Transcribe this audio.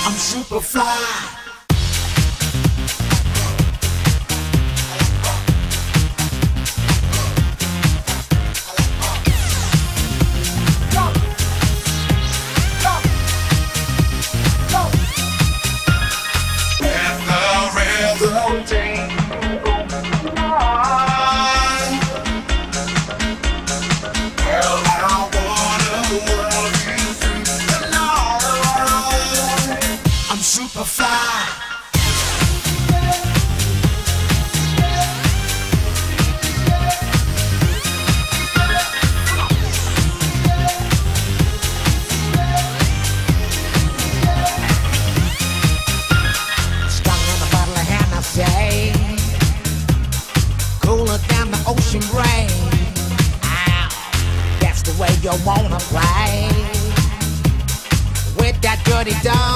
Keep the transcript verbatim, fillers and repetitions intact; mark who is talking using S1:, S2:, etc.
S1: I'm super fly. Super fly. Strung in a bottle of Hennessy, cooler than the ocean rain. Ow, that's the way you wanna play with that dirty dog.